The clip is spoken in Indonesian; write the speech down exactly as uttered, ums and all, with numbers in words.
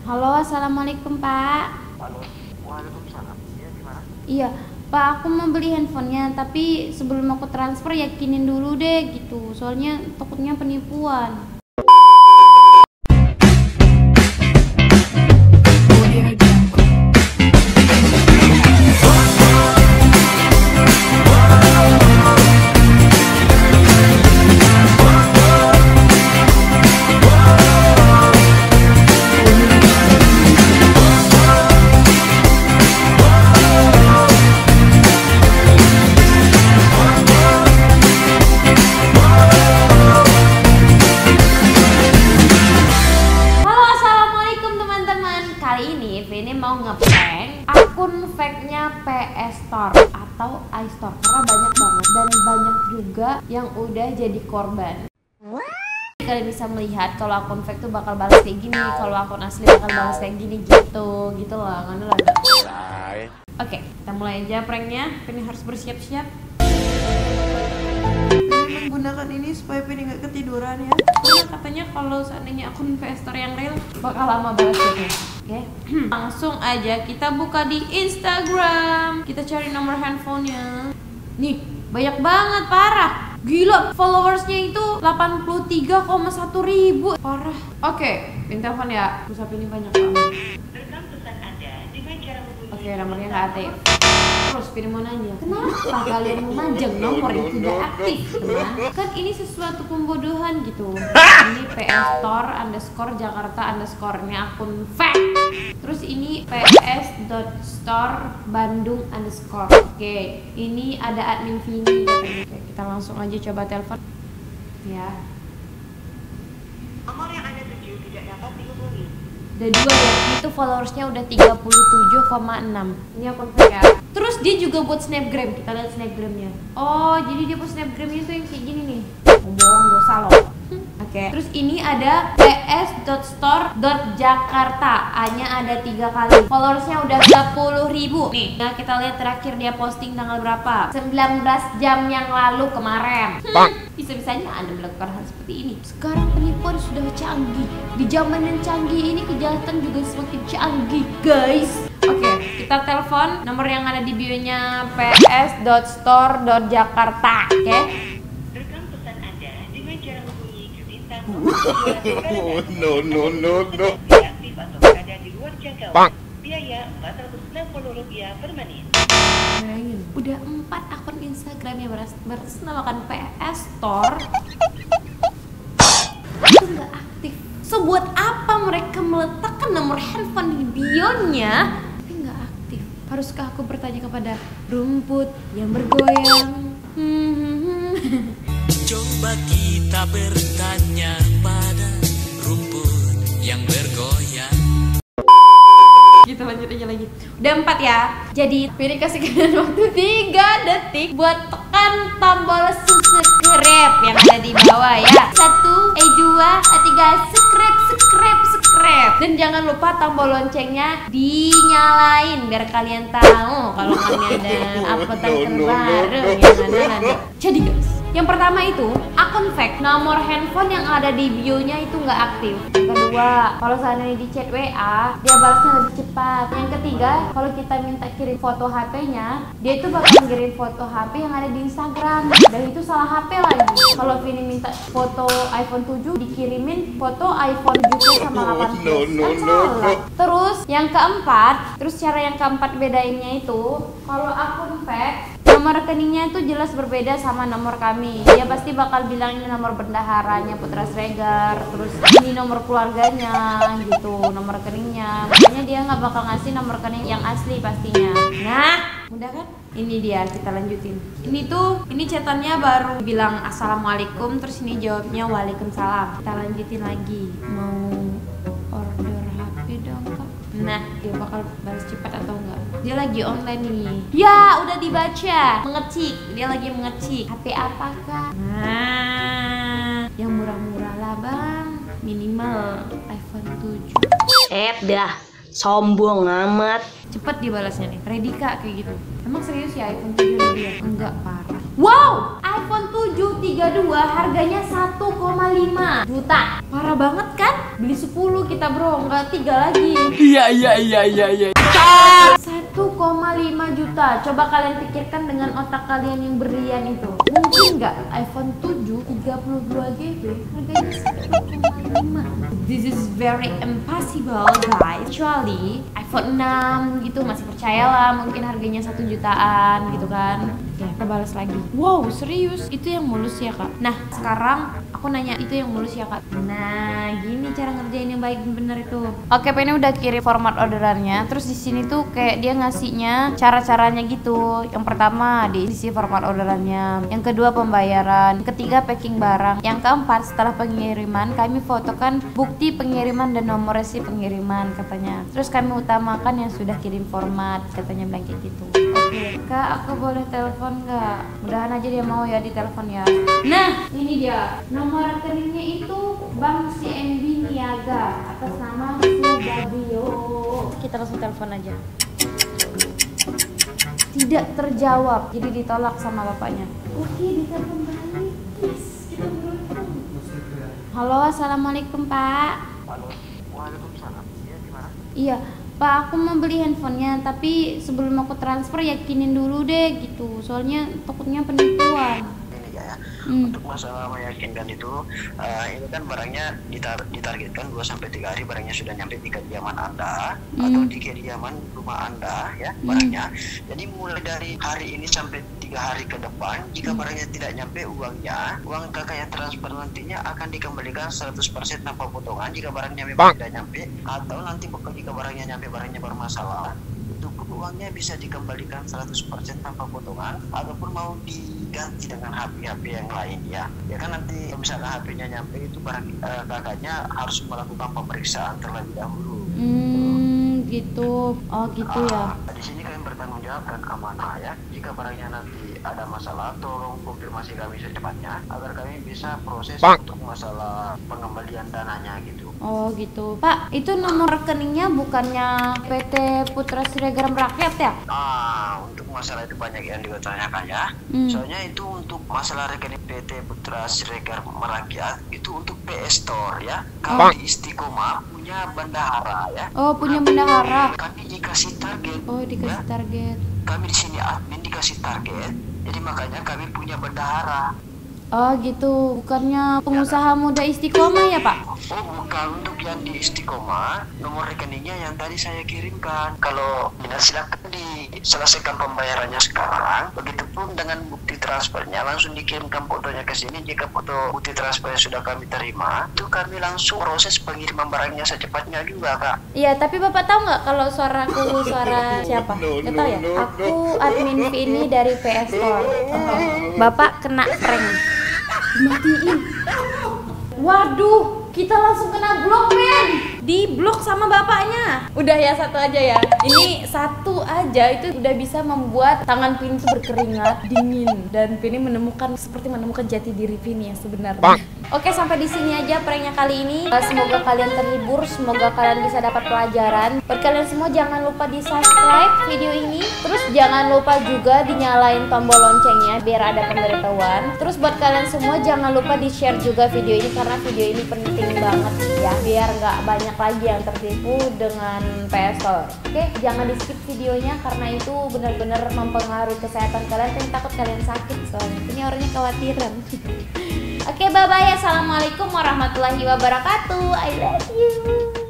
Halo, assalamualaikum Pak. Halo, waalaikumsalam. Iya, gimana? Iya, Pak, aku mau beli handphonenya, tapi sebelum aku transfer yakinin dulu deh gitu. Soalnya takutnya penipuan. Ini mau ngeprank akun fake-nya P S Store atau iStore karena banyak banget dan banyak juga yang udah jadi korban. Kalian bisa melihat kalau akun fake tuh bakal balas kayak gini, kalau akun asli bakal balas kayak gini gitu, gitu lah, kan lah. Oke, kita mulai aja pranknya. Ini harus bersiap-siap. Menggunakan ini supaya Penny nggak ketiduran ya. Karena katanya kalau seandainya akun P S Store yang real bakal lama balas gitu. Oke, okay. Langsung aja kita buka di Instagram. Kita cari nomor handphonenya. Nih, banyak banget, parah. Gila, followersnya itu delapan puluh tiga koma satu ribu. Parah. Oke, okay. Minta telepon ya. Pusat ini banyak banget. Oke, okay, nomornya nggak aktif. Terus Pini mau nanya, kenapa kalian memajang nomor yang tidak aktif? Nah, kan ini sesuatu pembodohan gitu. Ini P S Store underscore Jakarta underscore, ini akun fake. Terus ini P S Store Bandung underscore. Oke, ini ada admin Vini. Oke, kita langsung aja coba telepon. Ya. Nomor yang Anda tuju tidak dapat dihubungi. Ada dua ya, itu followersnya udah tiga puluh tujuh koma enam. Ini akun fake ya. Terus dia juga buat snapgram, kita lihat snapgramnya. Oh, jadi dia buat snapgramnya tuh yang kayak gini nih. Oh, bohong, dosa loh. Oke, okay. Terus ini ada p s dot store dot jakarta, A-nya ada tiga kali. Followersnya udah tiga puluh ribu. Nih, nah kita lihat terakhir dia posting tanggal berapa? sembilan belas jam yang lalu kemarin. Hmm, bisa-bisanya Anda melakukan hal seperti ini. Sekarang penipuan sudah canggih. Di zaman yang canggih ini kejahatan juga semakin canggih, guys. Oke, okay, kita telepon nomor yang ada di bio-nya p s dot store dot jakarta. Oke. Okay? No no no no. Aktif atau berada di luar jangkauan. Biaya empat ratus enam puluh rupiah per menit. Bayangin, udah empat akun Instagram yang bernamakan P S Store itu nggak aktif. So buat apa mereka meletakkan nomor handphone di bio-nya tapi nggak aktif? Haruskah aku bertanya kepada rumput yang bergoyang? Hmm. Coba kita bertanya pada rumput yang bergoyang. Kita lanjut aja lagi. Udah empat ya. Jadi Pini kasih kalian waktu tiga detik buat tekan tombol subscribe yang ada di bawah ya. Satu, eh dua, eh tiga, subscribe, subscribe, subscribe. Dan jangan lupa tombol loncengnya dinyalain biar kalian tahu kalau kami ada uploadan terbaru yang mana nanti. Jadi guys, yang pertama itu akun fake, nomor handphone yang ada di bio-nya itu nggak aktif. Yang kedua, kalau seandainya di chat W A, dia balasnya lebih cepat. Yang ketiga, kalau kita minta kirim foto H P-nya, dia itu bakal kirim foto H P yang ada di Instagram. Dan itu salah H P lagi. Kalau Vini minta foto iPhone tujuh, dikirimin foto iPhone tujuh sama delapan plus. Kan salah. Terus yang keempat, terus cara yang keempat bedainnya itu, kalau akun fake, nomor rekeningnya itu jelas berbeda sama nomor kami. Dia pasti bakal bilang ini nomor bendaharanya Putra Sregar, terus ini nomor keluarganya gitu, nomor rekeningnya. Makanya dia nggak bakal ngasih nomor rekening yang asli pastinya. Nah, udah kan? Ini dia, kita lanjutin. Ini tuh, ini chatannya baru bilang assalamualaikum, terus ini jawabnya waalaikumsalam. Kita lanjutin lagi. Mau order H P dong kak? Nah, dia bakal balas cepat atau enggak? Dia lagi online nih. Ya, udah dibaca. Mengecik, dia lagi mengecik. H P apa kak? Nah, yang murah-murah lah bang. Minimal iPhone tujuh. Eh dah, sombong amat. Cepet dibalasnya nih. Ready kak, kayak gitu. Emang serius ya iPhone tujuh dia? Enggak, parah. Wow, iPhone tujuh tujuh tiga dua harganya satu koma lima juta. Parah banget kan? Beli sepuluh kita bro, nggak tiga lagi. Iya iya iya iya iya. satu koma lima juta. Coba kalian pikirkan dengan otak kalian yang berlian itu. Mungkin nggak iPhone tujuh tiga puluh dua G B harganya satu koma lima. This is very impossible guys. Kecuali iPhone enam gitu masih percayalah, mungkin harganya satu jutaan gitu kan. Oke, kita balas lagi. Wow, serius? Itu yang mulus ya kak? Nah, sekarang aku nanya, itu yang mulus ya kak? Nah, gini cara ngerjain yang baik dan bener itu. Oke, P ini udah kirim format orderannya. Terus di sini tuh kayak dia ngasihnya cara-caranya gitu. Yang pertama diisi format orderannya. Yang kedua pembayaran. Yang ketiga packing barang. Yang keempat setelah pengiriman kami fotokan bukti pengiriman dan nomor resi pengiriman katanya. Terus kami utamakan yang sudah kirim format katanya bilang kayak gitu. Oke, kak aku boleh telepon nggak? Mudahan aja dia mau ya ditelepon ya. Nah, ini dia nomor rekeningnya itu Bank C N B Niaga atas nama Subagio. Kita langsung telepon aja. Tidak terjawab, jadi ditolak sama bapaknya. Oke, ditelepon balik. Yes, kita beruntung. Halo, assalamualaikum pak. Halo, waalaikumsalam. Iya, gimana? Iya, Pak, aku mau beli handphonenya, tapi sebelum aku transfer yakinin dulu deh gitu. Soalnya takutnya penipuan. Ini ya, Hmm. untuk masalah meyakinkan itu, uh, ini kan barangnya ditar ditargetkan dua sampai tiga hari barangnya sudah nyampe di kediaman Anda Hmm. atau di kediaman rumah Anda ya barangnya. Jadi mulai dari hari ini sampai tiga hari ke depan, jika barangnya tidak nyampe uangnya, uang kakak yang transfer nantinya akan dikembalikan seratus persen tanpa potongan jika barangnya memang tidak nyampe, atau nanti pokoknya jika barangnya nyampe barangnya bermasalah, itu pun uangnya bisa dikembalikan seratus persen tanpa potongan, ataupun mau diganti dengan H P H P yang lain ya. Ya kan nanti misalkan H P-nya nyampe itu barang eh, kakaknya harus melakukan pemeriksaan terlebih dahulu. Hmm, gitu. Oh, gitu ya. Ah, di sini kalian bertanggung jawab dan amanah ya. Jika barangnya nanti ada masalah, tolong konfirmasi kami secepatnya agar kami bisa proses untuk masalah pengembalian dananya gitu. Oh, gitu. Pak, itu nomor rekeningnya bukannya P T Putra Siregar Rakyat ya? Ah, untuk masalah itu banyak yang ditanyakan ya. Hmm. Soalnya itu untuk masalah rekening P T Putra Siregar Merakyat itu untuk P S Store ya. Kami di Istiqomah punya bendahara ya. Oh, punya bendahara. Kami dikasih target. Oh, dikasih ya. target. Kami di sini admin dikasih target. Jadi makanya kami punya bendahara. Oh, gitu. Bukannya pengusaha muda Istiqomah ya, Pak? Oh, bukan. Untuk yang di Istiqomah, nomor rekeningnya yang tadi saya kirimkan. Kalau tidak, silakan diselesaikan pembayarannya sekarang. Begitupun dengan bukti transfernya, langsung dikirimkan fotonya ke sini. Jika foto bukti transfernya sudah kami terima, itu kami langsung proses pengiriman barangnya secepatnya juga, Kak. Iya, tapi Bapak tahu nggak kalau suaraku suara siapa? Nggak tahu ya? Aku admin Vini dari P S Store. Bapak kena prank. Matiin. Waduh, kita langsung kena blok, men. Di blok sama bapaknya. Udah ya, satu aja ya. Ini satu aja itu udah bisa membuat tangan Vini itu berkeringat dingin, dan Vini menemukan seperti menemukan jati diri Vini yang sebenarnya. Oke, sampai di sini aja pranknya kali ini. Semoga kalian terhibur, semoga kalian bisa dapat pelajaran. Buat kalian semua jangan lupa di subscribe video ini. Terus jangan lupa juga dinyalain tombol loncengnya biar ada pemberitahuan. Terus buat kalian semua jangan lupa di share juga video ini karena video ini penting banget ya, biar nggak banyak lagi yang tertipu dengan P S Store. Oke, jangan di skip videonya karena itu benar-benar mempengaruhi kesehatan kalian. Dan takut kalian sakit soalnya. Ini orangnya khawatiran. Oke, bye bye. Assalamualaikum warahmatullahi wabarakatuh. I love you.